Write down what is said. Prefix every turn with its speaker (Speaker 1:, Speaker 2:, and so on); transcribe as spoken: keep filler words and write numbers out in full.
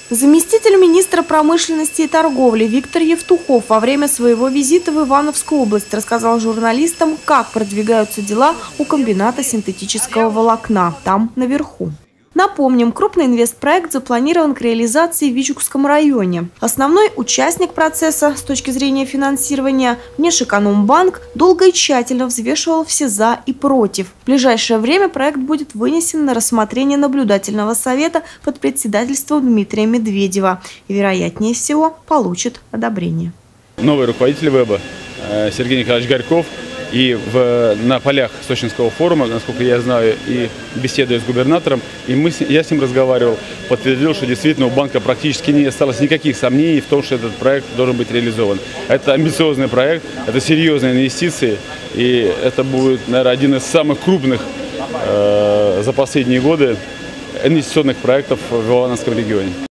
Speaker 1: Заместитель министра промышленности и торговли Виктор Евтухов во время своего визита в Ивановскую область рассказал журналистам, как продвигаются дела у комбината синтетического волокна там, наверху. Напомним, крупный инвестпроект запланирован к реализации в Вичугском районе. Основной участник процесса с точки зрения финансирования, Внешэкономбанк, долго и тщательно взвешивал все «за» и «против». В ближайшее время проект будет вынесен на рассмотрение наблюдательного совета под председательством Дмитрия Медведева и, вероятнее всего, получит одобрение.
Speaker 2: Новый руководитель ВЭБа Сергей Николаевич Горьков. И в, на полях Сочинского форума, насколько я знаю, и беседуя с губернатором, и мы, я с ним разговаривал, подтвердил, что действительно у банка практически не осталось никаких сомнений в том, что этот проект должен быть реализован. Это амбициозный проект, это серьезные инвестиции, и это будет, наверное, один из самых крупных э, за последние годы инвестиционных проектов в Ивановском регионе.